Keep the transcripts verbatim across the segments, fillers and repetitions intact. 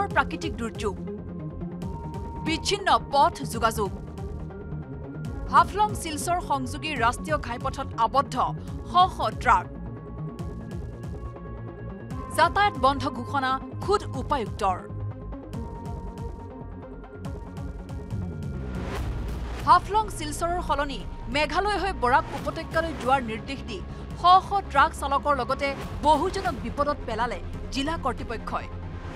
কৰণৰ প্ৰাকৃতিক দুৰ্যোগ বিচ্ছিন্ন পথ যোগাযোগ হাফলং শিলচৰ সংযোগী ৰাষ্ট্ৰীয় ঘাইপথত আবদ্ধ শ শ ট্ৰাক যাতায়াত বন্ধ ঘোষণা খুদ উপায়ুক্তৰ হাফলং শিলচৰৰ সলনি মেঘালয় হৈ বৰাক উপত্যকালৈ যোৱাৰ নিৰ্দেশ দি শ শ ট্ৰাক চালকৰ লগতে বহুজনক বিপদত পেলালে জিলা কৰ্তৃপক্ষই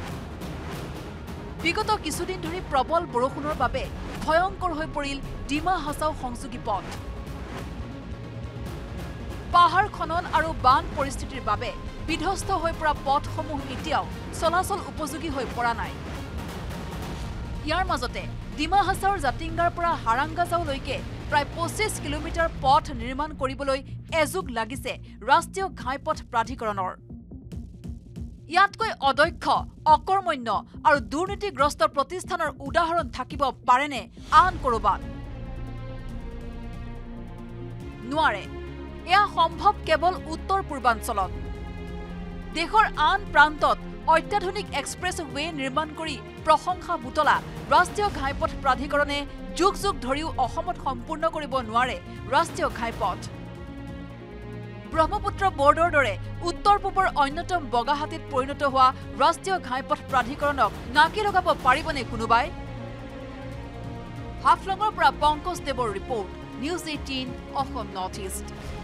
বিগত কিছুদিন ধৰি প্ৰবল বৰষুণৰ বাবে ভয়ংকৰ হৈ পৰিল ডিমা হাছাও সংযোগী পথ পাহাৰ খনন আৰু বান পৰিস্থিতিৰ বাবে বিধ্বস্ত হৈ পৰা পথসমূহ এতিয়াও চলাচল উপযোগী হৈ পৰা নাই ইয়াৰ মাজতে ডিমা হাছাওৰ জাতিংগাৰ পৰা হাৰাংগাজাওলৈকে প্ৰায় পঁচিছ কিলোমিটাৰ পথ নিৰ্মাণ কৰিবলৈ এযুগ লাগিছে ৰাষ্ট্ৰীয় ঘাইপথ প্ৰাধিকৰণৰ ইয়াতকৈ অদক্ষ অকৰ্মণ্য আৰু দুৰ্নীতিগ্ৰস্ত প্ৰতিষ্ঠানৰ উদাহৰণ থাকিব পাৰেনে আন কৰবাত নোৱাৰে এয়া সম্ভৱ কেৱল উত্তৰ পূৰ্বাঞ্চলত দেশৰ আন প্ৰান্তত অত্যাধুনিক এক্সপ্ৰেছ ৱে নিৰ্মাণ কৰি প্ৰশংসা বুটলা ৰাষ্ট্ৰীয় ঘাইপথ প্ৰাধিকৰণে যুগ যুগ ধৰিও অসমত সম্পূৰ্ণ কৰিব নোৱাৰে ৰাষ্ট্ৰীয় ঘাইপথ ব্ৰহ্মপুত্ৰ বৰ্ডৰ দৰে উত্তৰ পূবৰ অন্যতম বগাহাতীত পৰিণত হোৱা ৰাষ্ট্ৰীয় ঘাইপথ প্ৰাধিকৰণক নাকি লগাব পাৰিবনে কোনোবাই হাফলঙৰ পৰা পংকজ দেৱৰ report news eighteen Assam north east